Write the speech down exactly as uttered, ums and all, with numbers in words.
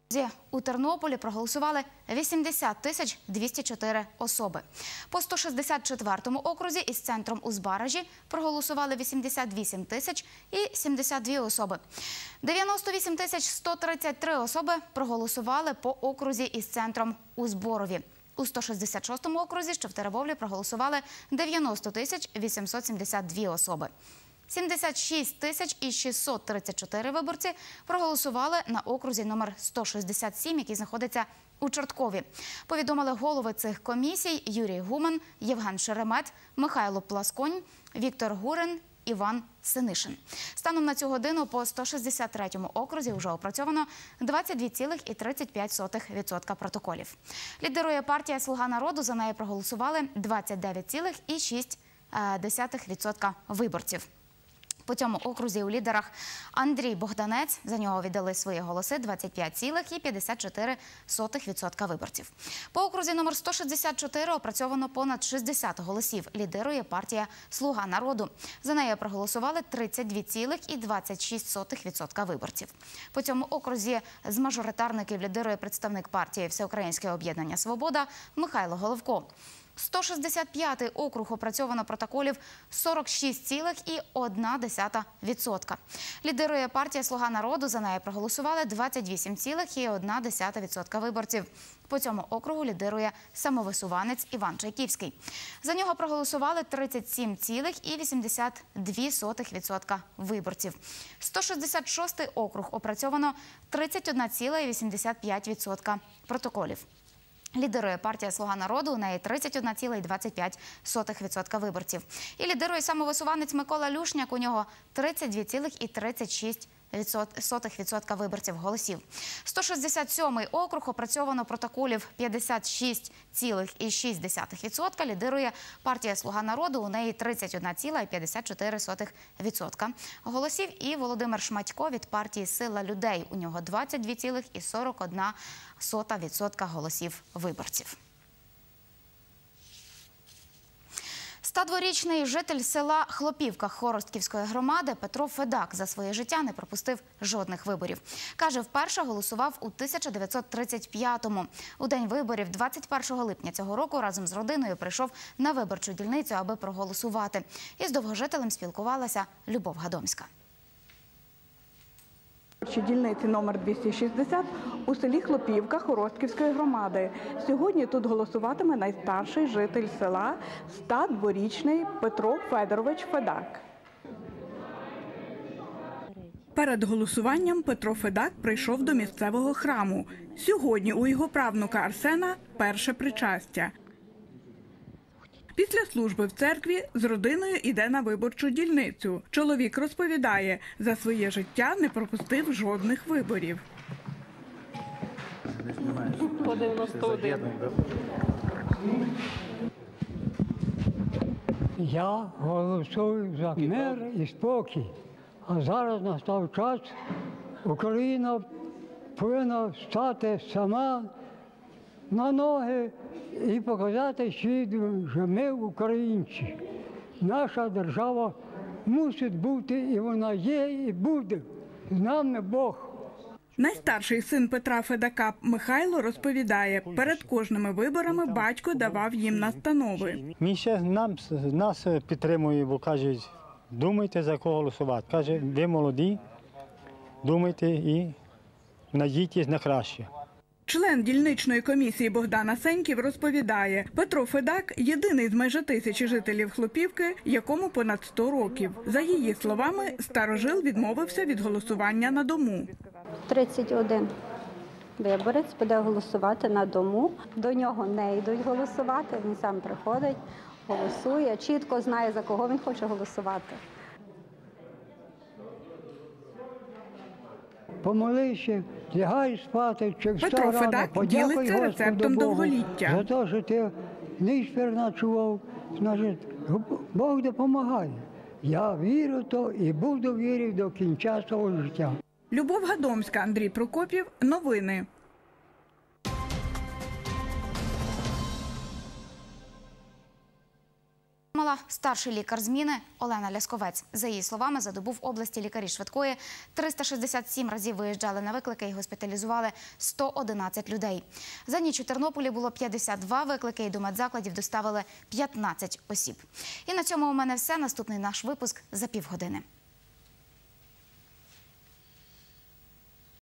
У Тернополі проголосували вісімдесят тисяч двісті чотири особи. По сто шістдесят четвертому окрузі із центром у Збаражі проголосували вісімдесят вісім тисяч і сімдесят дві особи. дев'яносто вісім тисяч сто тридцять три особи проголосували по окрузі із центром у Зборові. У сто шістдесят шостому окрузі, що в Теребовлі, проголосували дев'яносто тисяч вісімсот сімдесят дві особи. сімдесят шість тисяч шістсот тридцять чотири виборці проголосували на окрузі номер сто шістдесят сім, який знаходиться у Чорткові. Повідомили голови цих комісій Юрій Гумен, Євген Шеремет, Михайло Пласконь, Віктор Гурин, Іван Синишин. Станом на цю годину по сто шістдесят третьому окрузі вже опрацьовано двадцять дві цілих тридцять п'ять сотих відсотка протоколів. Лідирує партія «Слуга народу», за неї проголосували двадцять дев'ять цілих шість десятих відсотка виборців. По цьому окрузі у лідерах Андрій Богданець, за нього віддали свої голоси двадцять п'ять цілих п'ятдесят чотири сотих відсотка виборців. По окрузі номер сто шістдесят чотири опрацьовано понад шістдесят голосів. Лідирує партія «Слуга народу». За нею проголосували тридцять дві цілих двадцять шість сотих відсотка виборців. По цьому окрузі з мажоритарників лідирує представник партії «Всеукраїнське об'єднання Свобода» Михайло Головко. сто шістдесят п'ятий округ опрацьовано протоколів сорок шість цілих одна десята відсотка. Лідирує партія «Слуга народу», за нею проголосували двадцять вісім цілих одна десята відсотка виборців. По цьому округу лідирує самовисуванець Іван Чайківський. За нього проголосували тридцять сім цілих вісімдесят дві сотих відсотка виборців. сто шістдесят шостий округ опрацьовано тридцять одна ціла вісімдесят п'ять відсотка протоколів. Лідирує партія «Слуга народу», у неї тридцять одна ціла двадцять п'ять сотих відсотка виборців. І лідирує самовисуванець Микола Люшняк, у нього тридцять дві цілих тридцять шість сотих відсотка виборців голосів. сто шістдесят сьомий округ опрацьовано протоколів п'ятдесят шість цілих шість десятих відсотка. Лідирує партія «Слуга народу», у неї тридцять одна ціла п'ятдесят чотири сотих відсотка голосів. І Володимир Шматько від партії «Сила людей», у нього двадцять дві цілих сорок одна сота відсотка голосів виборців. ста дворічний житель села Хлопівка Хоростківської громади Петро Федак за своє життя не пропустив жодних виборів. Каже, вперше голосував у тисяча дев'ятсот тридцять п'ятому. У день виборів двадцять першого липня цього року разом з родиною прийшов на виборчу дільницю, аби проголосувати. Із довгожителем спілкувалася Любов Гадомська. Дільниці номер двісті шістдесят у селі Хлопівка Хоростківської громади. Сьогодні тут голосуватиме найстарший житель села – ста дворічний Петро Федорович Федак. Перед голосуванням Петро Федак прийшов до місцевого храму. Сьогодні у його правнука Арсена перше причастя. Після служби в церкві з родиною йде на виборчу дільницю. Чоловік розповідає, за своє життя не пропустив жодних виборів. По дев'яносто один. Я голосую за мир і спокій. А зараз настав час, Україна повинна стати сама на ноги і показати світу, що ми українці. Наша держава мусить бути, і вона є, і буде. З нами Бог. Найстарший син Петра Федака Михайло розповідає, перед кожними виборами батько давав їм настанови. Він ще нам, нас підтримує, бо кажуть, думайте, за кого голосувати. Каже, ви молоді, думайте і надійтесь на краще. Член дільничної комісії Богдан Асеньків розповідає, Петро Федак – єдиний з майже тисячі жителів Хлопівки, якому понад сто років. За її словами, старожил відмовився від голосування на дому. тридцять один виборець буде голосувати на дому. До нього не йдуть голосувати, він сам приходить, голосує, чітко знає, за кого він хоче голосувати. Помолився, лягай спати, чи встав Петро рано, Федак подякуй ділиться рецептом Господу Богу довголіття. за те, що ти ніч переночував. Значить, Бог допомагає. Я вірю в то і буду вірити до кінця свого життя. Любов Гадомська, Андрій Прокопів. Новини. Мала старший лікар зміни Олена Лясковець. За її словами, за добу в області лікарі швидкої триста шістдесят сім разів виїжджали на виклики і госпіталізували сто одинадцять людей. За ніч у Тернополі було п'ятдесят два виклики і до медзакладів доставили п'ятнадцять осіб. І на цьому у мене все. Наступний наш випуск за півгодини.